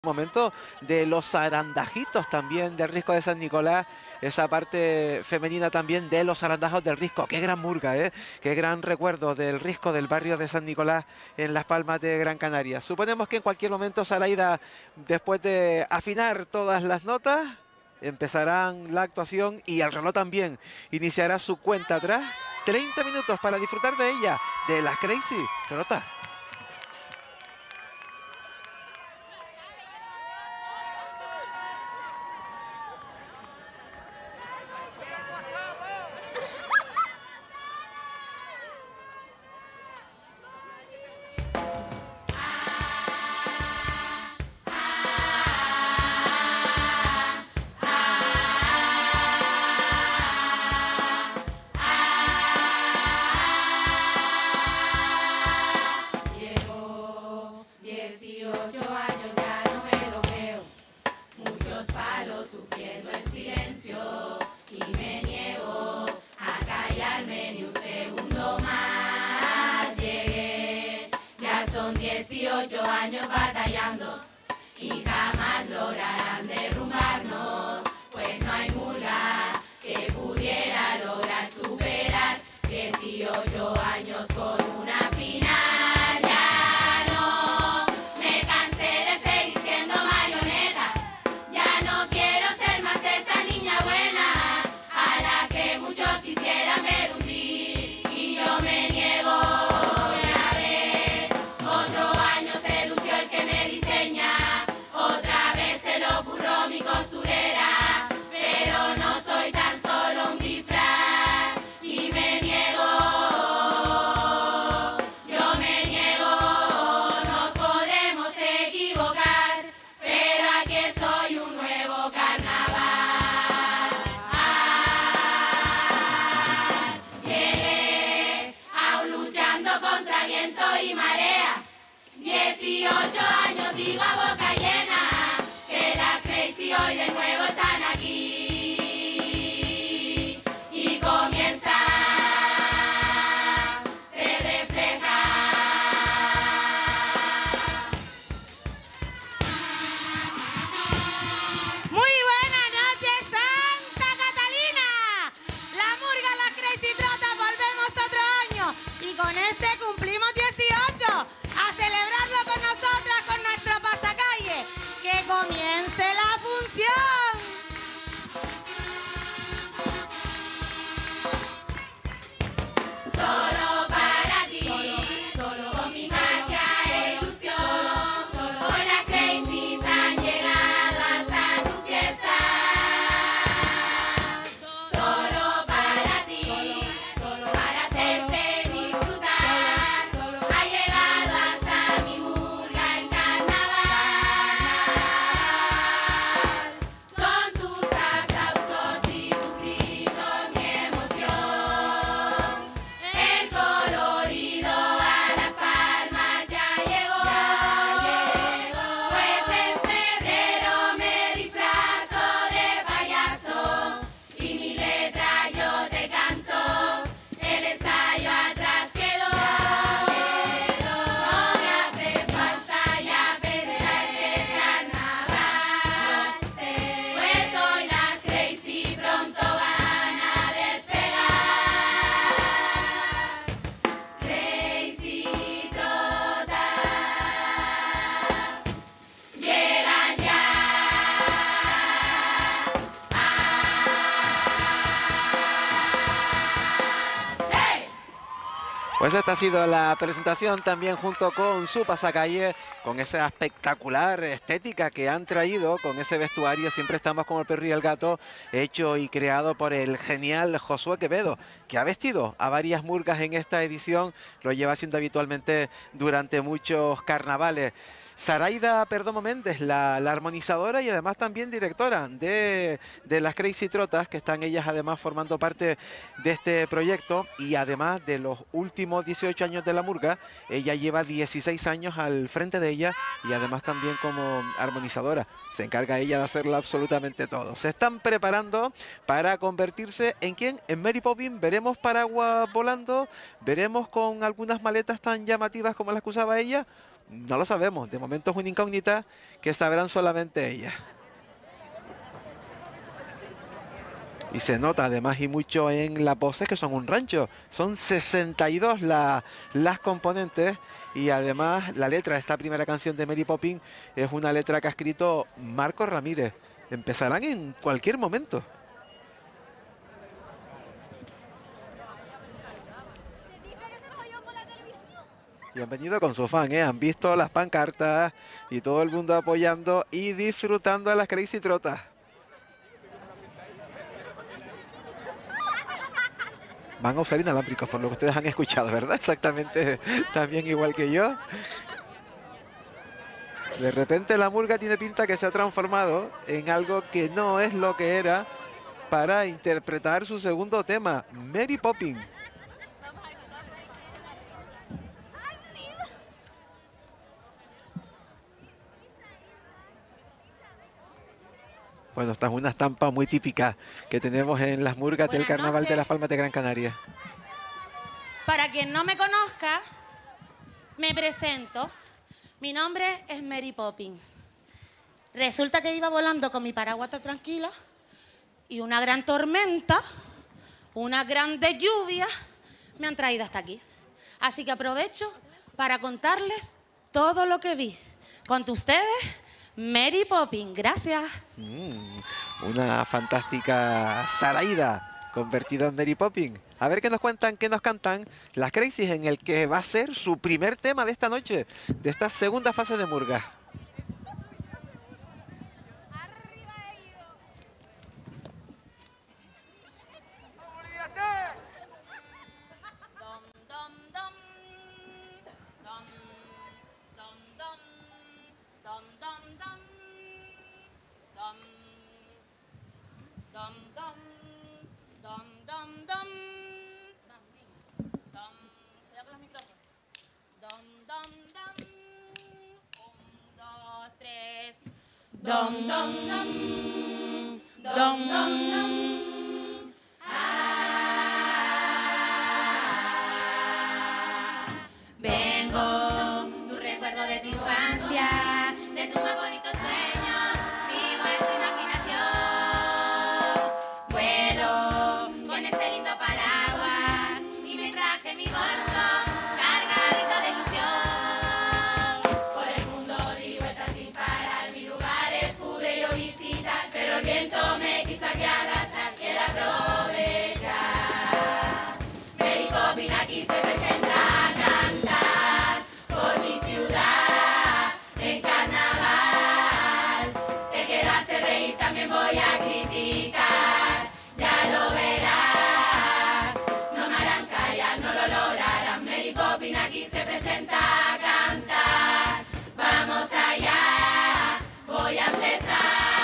Momento de los zarandajitos también del Risco de San Nicolás, esa parte femenina también de los zarandajos del Risco. Qué gran murga, qué gran recuerdo del Risco del barrio de San Nicolás en Las Palmas de Gran Canaria. Suponemos que en cualquier momento Zaraida, después de afinar todas las notas, empezarán la actuación y el reloj también iniciará su cuenta atrás. 30 minutos para disfrutar de ella, de las Crazy Trotas. Sufriendo en silencio y me niego a callarme ni un segundo más. Llegué, ya son 18 años batallando y jamás lograrán derrumbarnos, pues no hay murga que pudiera lograr superar 18 años con una final. Y marea, 18 años digo a boca llena, que las Crazy hoy de nuevo están aquí y comienza, se refleja. Muy buenas noches, Santa Catalina. La murga, las Crazy Trotas, volvemos otro año y con este cumplimos 18, a celebrarlo con nosotras, con nuestro pasacalle. Que comience la función. Solo para ti, solo con mi magia e ilusión, hoy las Crazy han llegado hasta tu fiesta. Solo para ti, para hacerte disfrutar, ha llegado hasta mi murga en carnaval. Son tus aplausos y tus gritos mi emoción. El colorido a Las Palmas ya llegó, pues en febrero me disfrazo de payaso y mi letra yo te canto, el ensayo atrás quedó. No me hace falta ya pensar que es carnaval, pues hoy las Crazy pronto van a despegar. Crazy Trotas llegan ya. ¡Hey! Pues esta ha sido la presentación también junto con su pasacalle, con esa espectacular estética que han traído, con ese vestuario. Siempre estamos con el perro y el gato, hecho y creado por el genial Josué Quevedo, que ha vestido a varias murgas en esta edición, lo lleva haciendo habitualmente durante muchos carnavales. Zaraida Perdomo Méndez, la armonizadora y además también directora de las Crazy Trotas, que están ellas además formando parte de este proyecto, y además de los últimos 18 años de la murga, ella lleva 16 años al frente de ella y además también como armonizadora. Se encarga ella de hacerlo absolutamente todo. Se están preparando para convertirse en ¿quién? En Mary Poppins. Veremos paraguas volando, veremos con algunas maletas tan llamativas como las que usaba ella. No lo sabemos. De momento es una incógnita que sabrán solamente ellas. Y se nota además y mucho en las voces que son un rancho. Son 62 las componentes y además la letra de esta primera canción de Mary Poppins es una letra que ha escrito Marcos Ramírez. Empezarán en cualquier momento. Y han venido con su fan, ¿eh? Han visto las pancartas y todo el mundo apoyando y disfrutando a las Crazy Trotas. Van a usar inalámbricos, por lo que ustedes han escuchado, ¿verdad? Exactamente, también igual que yo. De repente la murga tiene pinta que se ha transformado en algo que no es lo que era para interpretar su segundo tema, Mary Poppins. Bueno, esta es una estampa muy típica que tenemos en las murgas del Carnaval de las Palmas de Gran Canaria. Para quien no me conozca, me presento. Mi nombre es Mary Poppins. Resulta que iba volando con mi paraguas tranquila y una gran tormenta, una grande lluvia me han traído hasta aquí. Así que aprovecho para contarles todo lo que vi. Con ustedes, Mary Poppins. Gracias. Una fantástica Zaraida convertida en Mary Poppins. A ver qué nos cuentan, qué nos cantan las Crazy en el que va a ser su primer tema de esta noche, de esta segunda fase de murga. Dom, dom, dom, dom, dom, dom. Vengo, tu recuerdo de tu infancia, de tus más bonitos sueños, vivo en tu imaginación. Vuelo con este lindo paraguas y me traje mi bolso cargadito de ilusión. Por el mundo di vueltas sin parar, mil lugares pude yo visitar, pero el viento me quiso aquí arrastrar, quiero aprovechar. Mary Poppins aquí se presenta a cantar por mi ciudad en carnaval. Te quiero hacer reír, también voy a criticar, ya lo verás. No me harán callar, no lo lograrán. Mary Poppins aquí se presenta a cantar. Vamos allá, voy a empezar.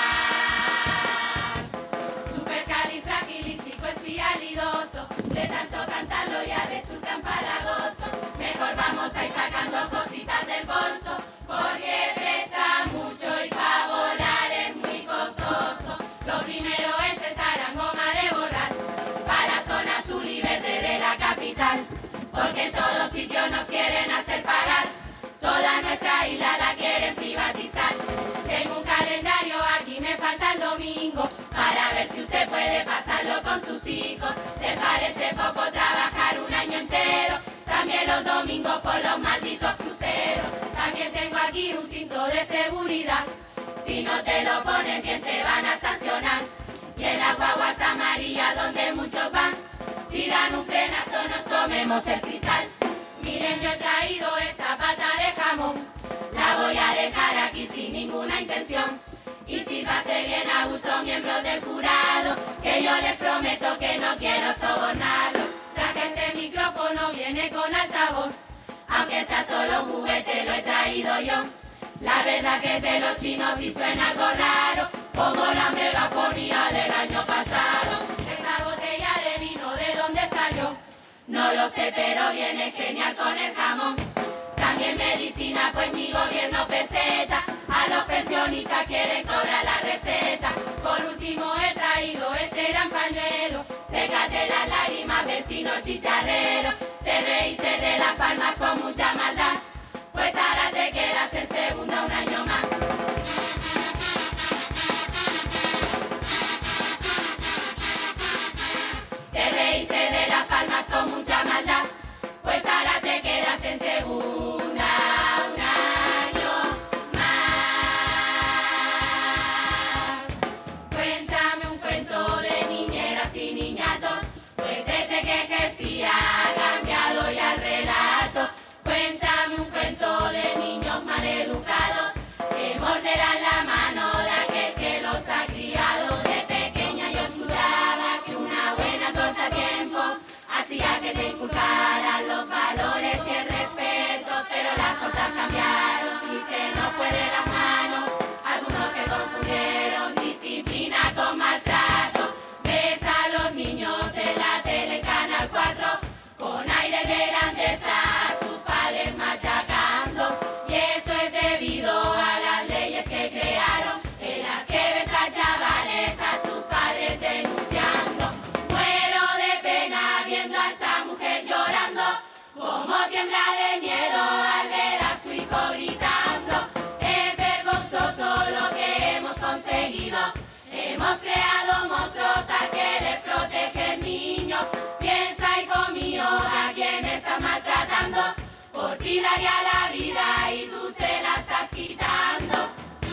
Supercalifragilisticoespialidoso, de tanto cantarlo ya resulta empalagoso. Mejor vamos a ir sacando cositas del bolso, porque pesa mucho y para volar es muy costoso. Lo primero es estar en goma de borrar, para la zona azul y verde de la capital, porque en todos sitios nos quieren hacer pagar, toda nuestra isla la quieren privatizar. Tengo un calendario, aquí me falta el domingo, para ver si usted puede pasarlo con sus hijos. ¿Le parece poco trabajar un año entero? También los domingos por los malditos cruceros. También tengo aquí un cinto de seguridad, si no te lo pones bien te van a sancionar. Y en las guaguas amarillas donde muchos van, si dan un frenazo nos comemos el cristal. Miren, yo he traído esta pata de jamón, la voy a dejar aquí sin ninguna intención. Y si pase bien a gusto miembros del jurado, que yo les prometo que no quiero sobornarlo. Traje este micrófono, viene con altavoz, aunque sea solo un juguete lo he traído yo. La verdad que es de los chinos y suena algo raro, como la megafonía del año pasado. Esta botella de vino, ¿de dónde salió? No lo sé, pero viene genial con el jamón. También medicina, pues mi gobierno peseta, a los pensionistas quieren cobrar la receta. Por último he traído este gran pañuelo, sécate las lágrimas, vecino chicharrero. Te reíste de las palmas con mucha maldad, pues ahora te quedas sentido. Hemos creado monstruos al querer proteger niños. Piensa, hijo mío, a quien estás maltratando. Por ti daría la vida y tú se la estás quitando.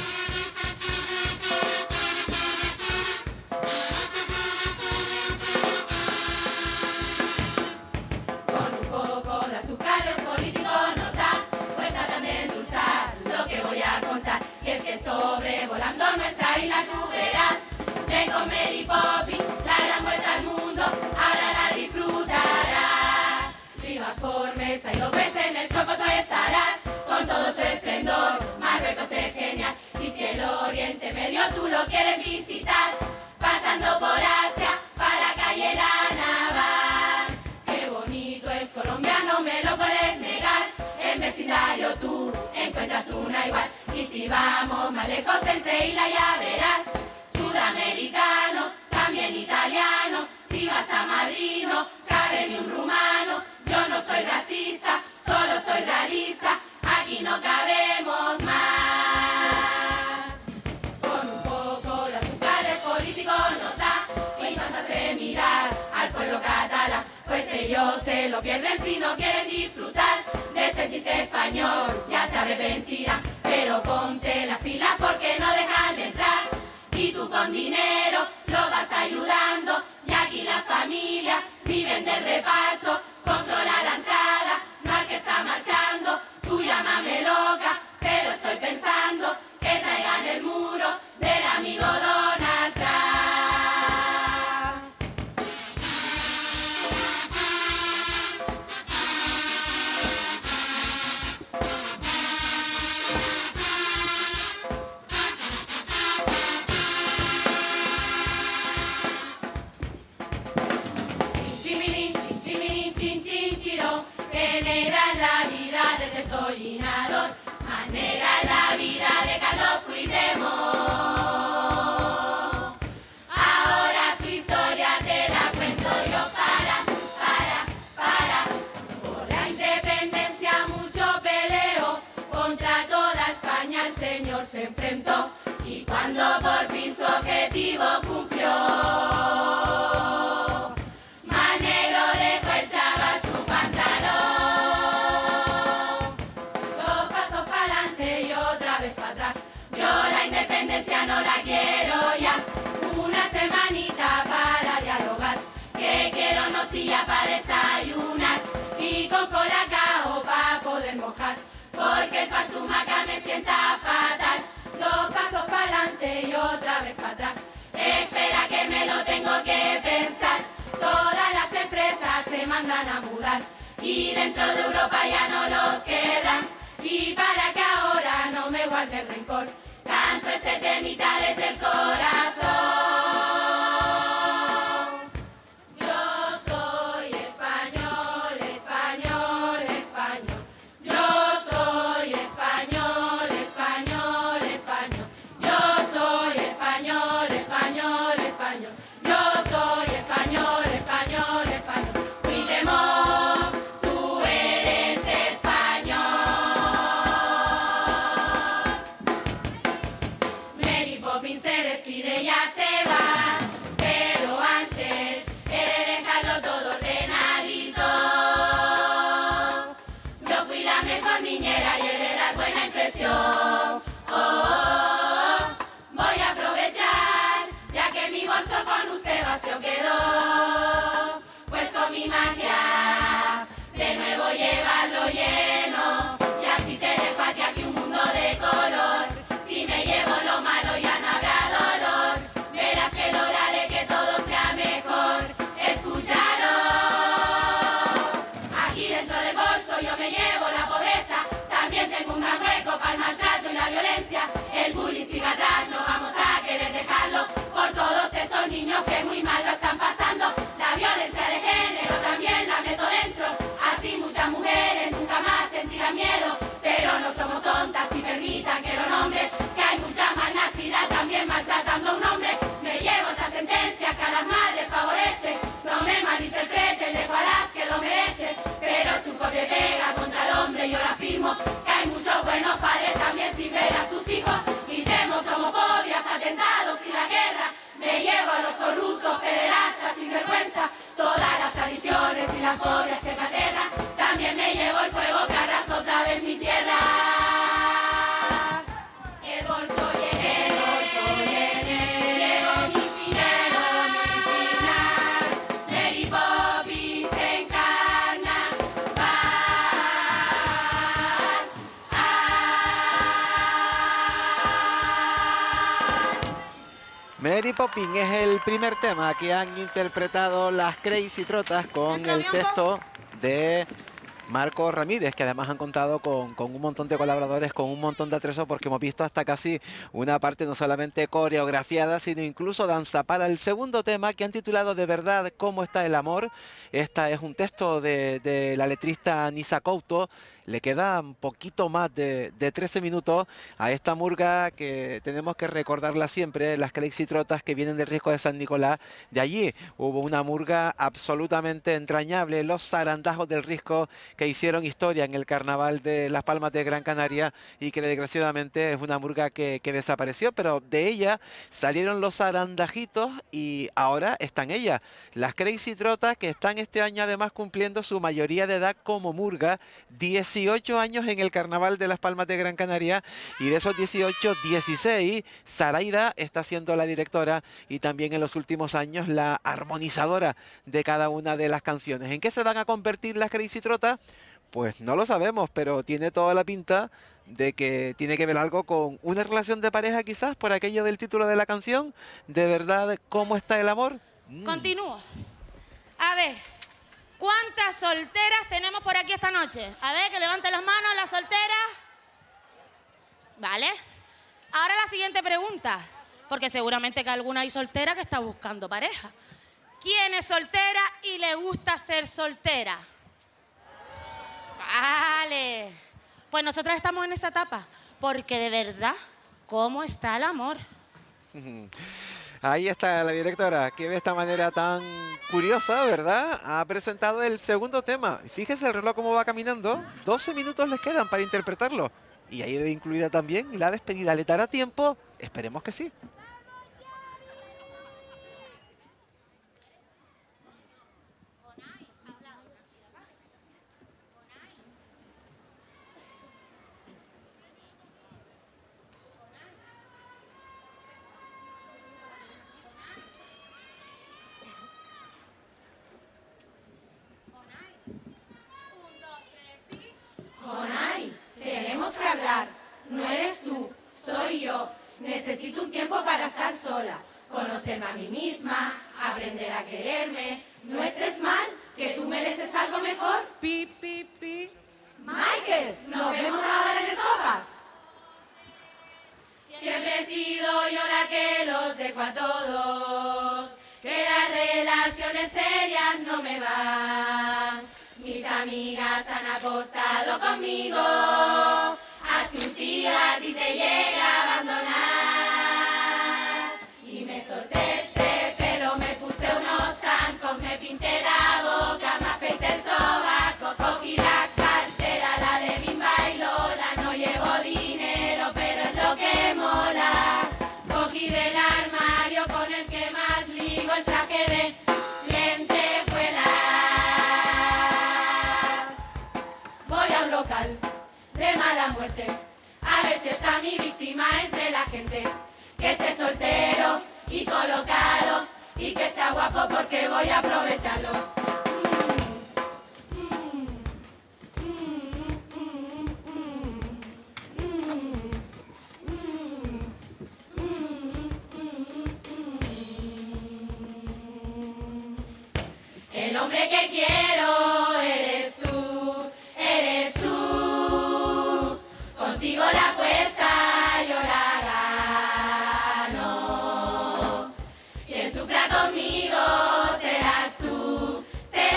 Con un poco de azúcar el político nos da, pues tratan de endulzar lo que voy a contar. Y es que sobrevolando nuestra isla tú verás, ven con Mary Poppins, la gran vuelta al mundo, ahora la disfrutarás. Si vas por Mesa y lo ves en el Socoto estarás, con todo su esplendor, Marruecos es genial. Y si el Oriente Medio tú lo quieres visitar, pasando por Asia, pa' la calle La Naval. Qué bonito es Colombia, no me lo puedes negar, en vecindario tú encuentras una igual. Y si vamos más lejos entre islas ya verás, sudamericanos, también italianos. Si vas a Madrid no cabe ni un rumano. Yo no soy racista, solo soy realista, aquí no cabemos más. Con un poco de azúcar el político nos da y nos hace mirar al pueblo catalán, pues ellos se lo pierden si no quieren disfrutar de sentirse español, ya se arrepentirán. Pero ponte las pilas porque no dejan de entrar, y tú con dinero lo vas ayudando. Y aquí las familias viven del reparto, controla la entrada, no al que está marchando. Tú llámame loca, pero estoy pensando que traigan el muro del amigo Donald Trump. Generan la vida del desollinador, manera la vida de Carlos Puigdemont. Ahora su historia te la cuento yo. Para. Por la independencia mucho peleo, contra toda España el señor se enfrentó. Y cuando por fin su objetivo cumplió, más negro dejó el chaval su pantalón. No la quiero ya, una semanita para dialogar, que quiero nocilla para desayunar y con colacao para poder mojar, porque el pan tumaca me sienta fatal. 2 pasos para adelante y otra vez para atrás, espera que me lo tengo que pensar. Todas las empresas se mandan a mudar y dentro de Europa ya no los querrán. Y para que ahora no me guarde el rencor, canto este temita desde el corazón. Yo soy español, español, español. Yo soy español, español, español. Yo soy español, español, español. Yo soy español, español, español. Puigdemont, tú eres español. Mary Poppins se despide, ya se va, pero antes he de dejarlo todo ordenadito. Yo fui la mejor niñera y he de dar buena impresión. Voy a aprovechar, ya que mi bolso con usted vacío quedó, pues con mi magia de nuevo llevarlo lleno, y así te dejo aquí un mundo de color. Si me llevo lo malo ya no habrá dolor, verás corruptos, pederastas, sinvergüenza, todas las adicciones y las fobias que te aterran. También me llevo el fuego que arrasó otra vez mi tierra. El bolso llené, llevo mi final, Mary Poppins en carnaval. Mary Poppins es el primer tema que han interpretado las Crazy Trotas con el texto de Marco Ramírez, que además han contado con un montón de colaboradores, con un montón de atresos, porque hemos visto hasta casi una parte no solamente coreografiada, sino incluso danza. Para el segundo tema, que han titulado De verdad, ¿cómo está el amor? Esta es un texto de la letrista Nisa Couto. Le queda un poquito más de 13 minutos a esta murga que tenemos que recordarla siempre, las Crazy Trotas que vienen del Risco de San Nicolás. De allí hubo una murga absolutamente entrañable, los Zarandajos del Risco, que hicieron historia en el carnaval de Las Palmas de Gran Canaria y que desgraciadamente es una murga que desapareció, pero de ella salieron los Zarandajitos y ahora están ellas, las Crazy Trotas, que están este año además cumpliendo su mayoría de edad como murga, 18 años en el carnaval de Las Palmas de Gran Canaria, y de esos 18, 16, Zaraida está siendo la directora y también en los últimos años la armonizadora de cada una de las canciones. ¿En qué se van a convertir las Crazy Trotas? Pues no lo sabemos, pero tiene toda la pinta de que tiene que ver algo con una relación de pareja, quizás, por aquello del título de la canción. ¿De verdad, cómo está el amor? Continúo. A ver, ¿cuántas solteras tenemos por aquí esta noche? A ver, que levanten las manos las solteras. Vale. Ahora la siguiente pregunta, porque seguramente que alguna hay soltera que está buscando pareja. ¿Quién es soltera y le gusta ser soltera? Vale. Pues nosotras estamos en esa etapa, porque de verdad, ¿cómo está el amor? Ahí está la directora, que de esta manera tan curiosa, ¿verdad? Ha presentado el segundo tema. Fíjese el reloj cómo va caminando. 12 minutos les quedan para interpretarlo. Y ahí debe incluida también la despedida. ¿Le dará tiempo? Esperemos que sí. Jonay, tenemos que hablar. No eres tú, soy yo. Necesito un tiempo para estar sola, conocerme a mí misma, aprender a quererme. No estés mal, que tú mereces algo mejor. Pi, pi, pi. Michael, nos vemos ahora en el Copas. Siempre he sido yo la que los dejo a todos, que las relaciones serias no me van. Mis amigas han apostado conmigo, a que un tío a ti te llegue a abandonar. Y me solté este pelo, me puse unos zancos, me pinté la boca, me afeité el sobaco, cogí la cartera, la de Bimba y Lola. No llevo dinero, pero es lo que mola. Cogí del armario con el que más ligo el traje de lentejuelas. Voy a un local de mala muerte, a ver si está mi víctima entre la gente. Que esté soltero y colocado y que sea guapo porque voy a aprovecharlo. El hombre que quiero eres tú, eres tú. Contigo la apuesta yo la gano. Quien sufra conmigo serás tú,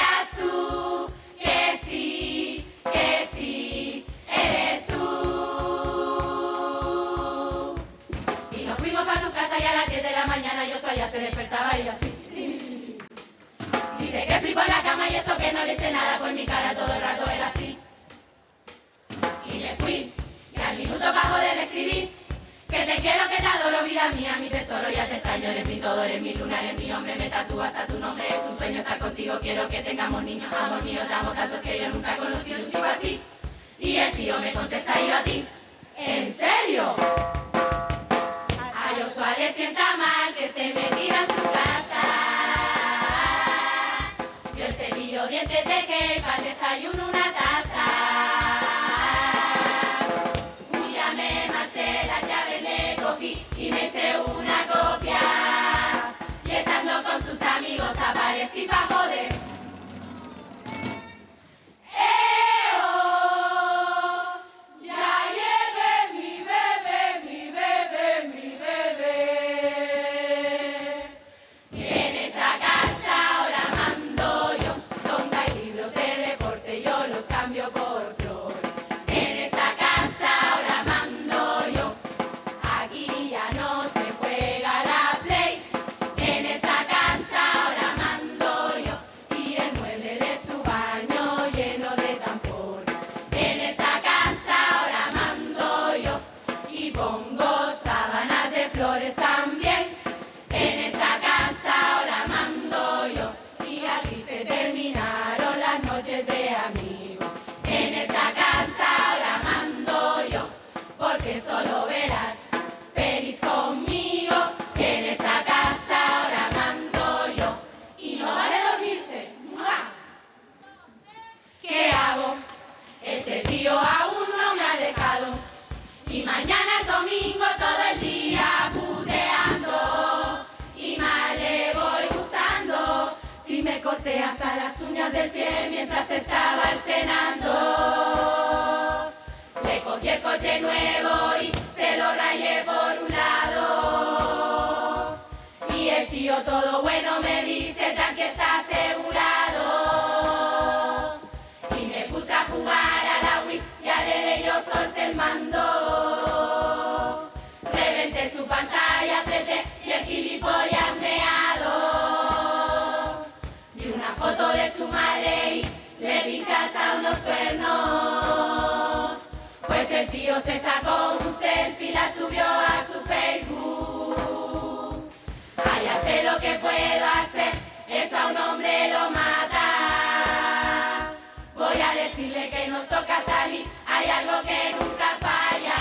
que sí, eres tú. Y nos fuimos para su casa y a las 10 de la mañana yo ya se despertaba y así. Dice que flipo en la cama y eso que no le hice nada, pues mi cara todo el rato era así. Y me fui, y al minuto bajo del escribir, que te quiero, que te adoro, vida. vida mía, mi tesoro, ya te extraño, eres mi todo, eres mi luna, eres mi hombre, me tatúo hasta tu nombre, es un sueño estar contigo, quiero que tengamos niños, amor mío, te amo tantos que yo nunca he conocido un chico así. Y el tío me contesta, y yo a ti, ¿en serio? A Joshua le sienta mal que esté metida en su casa. Yo el cepillo dientes dejé para el desayuno una taza. Un día me marché, las llaves le cogí y me hice una copia. Y estando con sus amigos aparecí pa' joder. Solo verás pelis conmigo, en esta casa ahora mando yo. Y no vale dormirse. ¡Mua! ¿Qué hago? Ese tío aún no me ha dejado. Y mañana es domingo todo el día puteando. Y mal le voy gustando. Si me corté hasta las uñas del pie mientras estaba él cenando. Le cogí el coche nuevo y se lo rayé por un lado. Y el tío todo bueno me dice, tranqui, está asegurado. Y me puse a jugar a la Wii y adrede yo solté el mando. Reventé su pantalla 3D y el gilipollas meado. Vi una foto de su madre y le puse hasta unos cuernos. Pues el tío se sacó un selfie y la subió a su Facebook. Ah, ya sé lo que puedo hacer, esto a un hombre lo mata. Voy a decirle que nos toca salir, hay algo que nunca falla.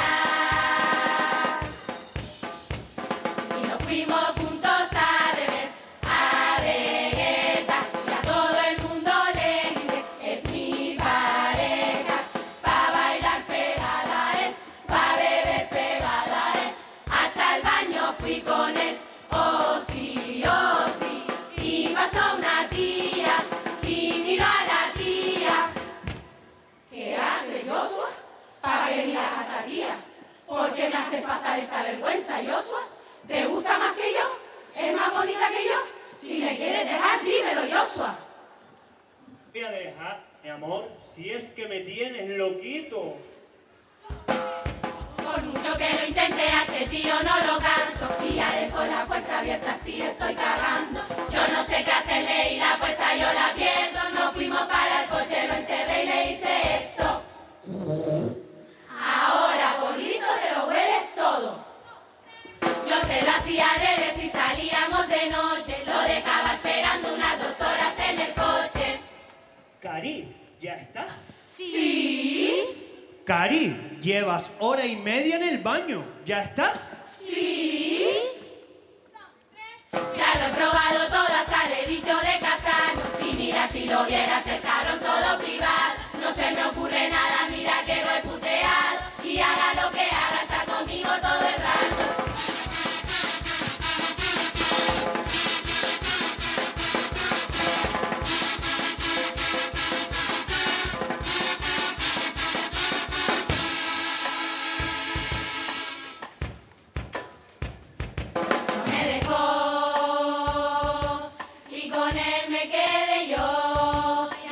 Y nos fuimos juntos a beber, a Vegeta, y a todo el mundo le grité, es mi pareja, pa' bailar pegada a él, pa' beber pegada a él, hasta el baño fui con él, oh sí, y pasó una tía, y miró a la tía, ¿qué hace Joshua? ¿Para qué miras a esa tía? ¿Por qué me haces pasar esta vergüenza, Joshua? ¿Te gusta más que yo? ¿Es más bonita que yo? Si me quieres dejar, dímelo, Joshua. Voy a dejar, mi amor, si es que me tienes loquito. Por mucho que lo intenté, a ese tío no lo canso. Y ya dejo la puerta abierta, así estoy cagando. Yo no sé qué hacerle y la apuesta yo la pierdo. Nos fuimos para el coche, lo encerré y le hice esto. Ahora por listo te lo hueles todo. Yo se lo hacía adrede si salíamos de noche. Lo dejaba esperando unas 2 horas en el coche. Cari, ¿ya estás? ¿Sí? Cari, llevas 1h30 en el baño. ¿Ya estás? ¿Sí? Ya lo he probado todo, hasta le he dicho de casarnos. Y mira, si lo vieras, estaron todo privado. No se me ocurre nada, mira que lo he puteado. Y haga lo que haga, está conmigo todo el rato. No me dejó y con él me quedé yo.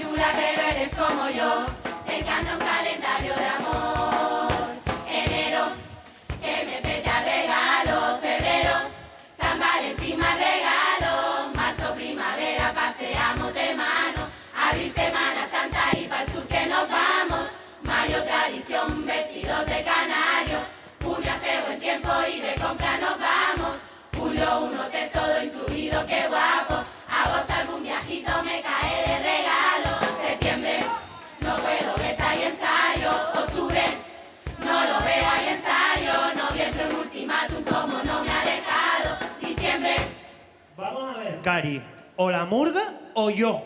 chula, pero eres como yo. Te encanta un calendario de amor. Enero, que me peta regalos. Febrero, San Valentín más regalos. Marzo, primavera, paseamos de mano. Abril, Semana Santa y pa'l sur que nos vamos. Mayo, tradición, vestidos de canario. Junio hace buen tiempo y de compra nos vamos. Julio, un hotel todo incluido, qué guapo. Agosto, algún viajito me cae de regalo. Septiembre, no puedo ver, hay ensayo. Octubre, no lo veo, hay ensayo. Noviembre, un ultimátum como no me ha dejado. Diciembre. Vamos a ver, Cari, o la murga o yo.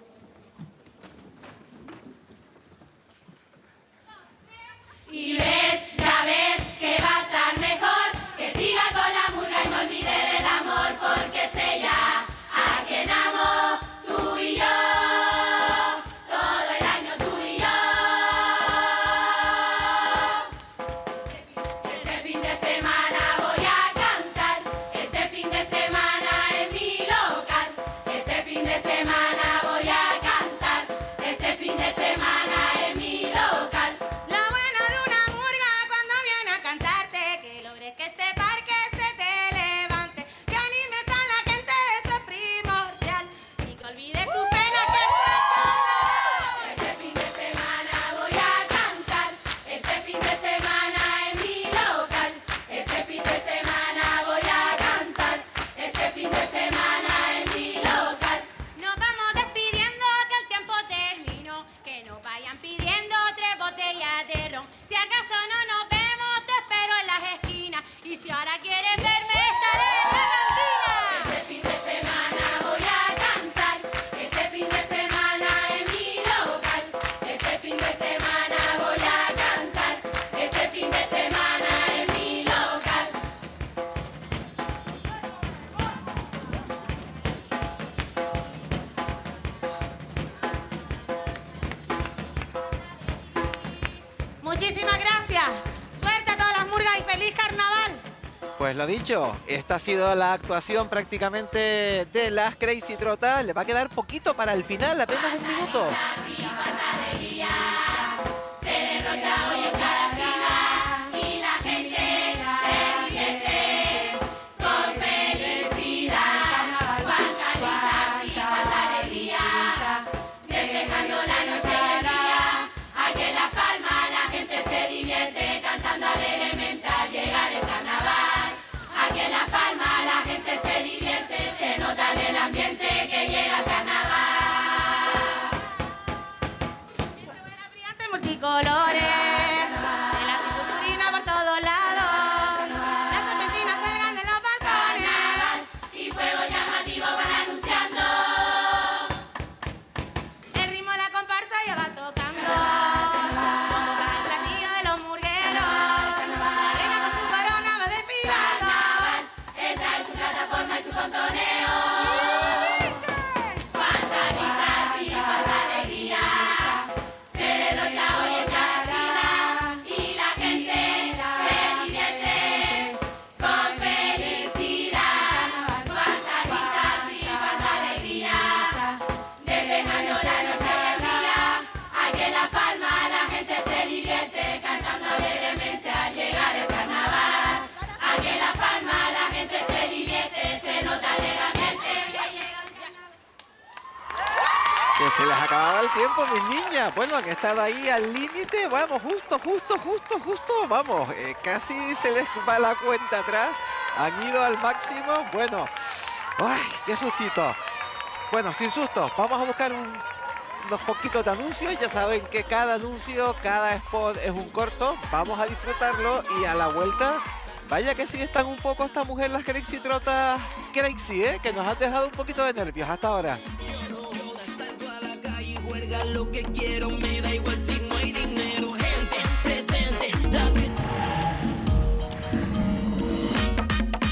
Y ves, ya ves que va a estar mejor, que siga con la murga y me olvide del amor, porque sé ya a quien amo, tú y yo, todo el año tú y yo. Este fin de semana voy a cantar, este fin de semana en mi local, este fin de semana voy a cantar, este fin de semana en mi local. Lo bueno de una murga cuando viene a cantarte, que logres que este parque se te levante, que animes a la gente, eso es primordial, y que olvides tu pena que esto es carnaval. Este fin de semana voy a cantar, este fin de semana en mi local, este fin de semana voy a cantar, este fin de semana en mi local. Nos vamos despidiendo que el tiempo terminó, que nos vayan pidiendo 3 botellas de ron. Si acaso no nos vemos, te espero en las esquinas, y si ahora quieres verme, estaré en la cantina. Este fin de semana voy a cantar, este fin de semana en mi local, este fin de semana voy a cantar, este fin de semana en mi local. Muchísimas gracias. Suerte a todas las murgas y feliz carnaval. Pues lo dicho, esta ha sido la actuación prácticamente de las Crazy Trotas. Le va a quedar poquito para el final, apenas 1 minuto. Se derrocha hoy en cada esquina y la gente se divierte. Son felicidad, cuánta risa y cuánta alegría. Despejando la noche y el día. Aquí en La Palma la gente se divierte cantando alegremente al llegar el carnaval. Aquí en La Palma la gente se divierte, se nota en el ambiente que llega el carnaval. Brillantes multicolores, el azul purpurina por todos lados, las serpentinas cuelgan de los balcones, Y fuego llamativo van anunciando. el ritmo de la comparsa ya va tocando, con bocas de platillo de los murgueros, la reina con su corona va desfilando. Carnaval, entra en su plataforma y su contoneo. Cuánta risa y cuánta alegría. Se derrocha hoy en cada esquina y la gente se divierte con felicidad. Cuánta risa y cuánta alegría. Despejando la noche y el día. Aquí en La Palma la gente se divierte cantando alegremente al llegar el carnaval. Aquí en La Palma la gente se divierte, se nota en el ambiente que llega el carnaval. Que se les acababa el tiempo, mis niñas. Bueno, han estado ahí al límite. Vamos, justo. Vamos, casi se les va la cuenta atrás. Han ido al máximo. Bueno, ¡ay, qué sustito! Bueno, sin susto, vamos a buscar unos poquitos de anuncios. Ya saben que cada anuncio, cada spot es un corto. Vamos a disfrutarlo y a la vuelta... Vaya que sí están un poco esta mujer, las Crazy Trotas Crazy, que nos han dejado un poquito de nervios hasta ahora. Yo salgo a la calle y juega lo que quiero, me